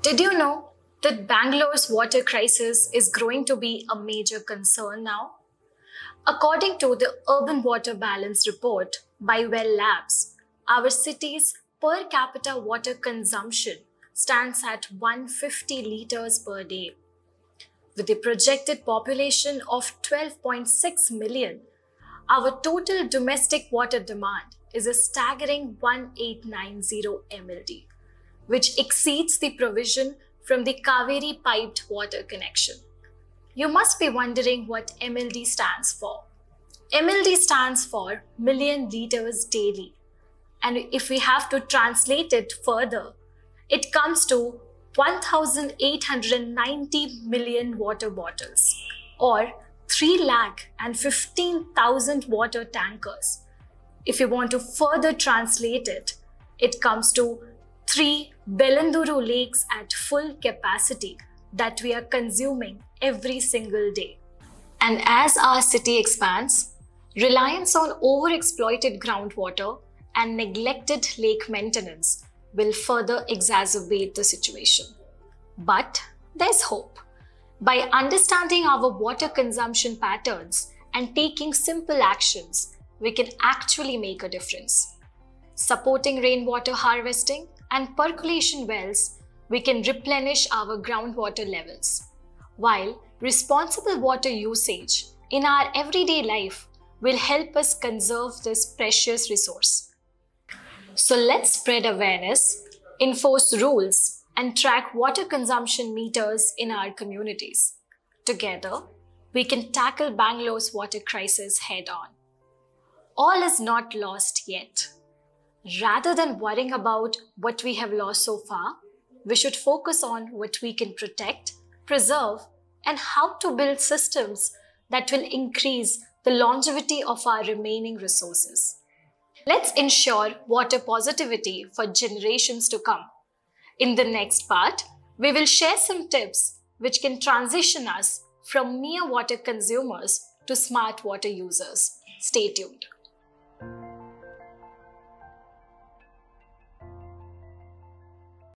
Did you know that Bangalore's water crisis is growing to be a major concern now? According to the Urban Water Balance Report by Well Labs, our city's per capita water consumption stands at 150 liters per day. With a projected population of 12.6 million, our total domestic water demand is a staggering 1890 MLD, which exceeds the provision from the Kaveri piped water connection. You must be wondering what MLD stands for. MLD stands for million liters daily. And if we have to translate it further, it comes to 1,890 million water bottles, or 3,15,000 water tankers. If you want to further translate it, it comes to 3 Bellanduru lakes at full capacity that we are consuming every single day. And as our city expands, reliance on overexploited groundwater and neglected lake maintenance will further exacerbate the situation. But there's hope. By understanding our water consumption patterns and taking simple actions, we can actually make a difference. Supporting rainwater harvesting and percolation wells, we can replenish our groundwater levels, while responsible water usage in our everyday life will help us conserve this precious resource. So let's spread awareness, enforce rules, and track water consumption meters in our communities. Together, we can tackle Bangalore's water crisis head-on. All is not lost yet. Rather than worrying about what we have lost so far, we should focus on what we can protect, preserve, and how to build systems that will increase the longevity of our remaining resources. Let's ensure water positivity for generations to come. In the next part, we will share some tips which can transition us from mere water consumers to smart water users. Stay tuned.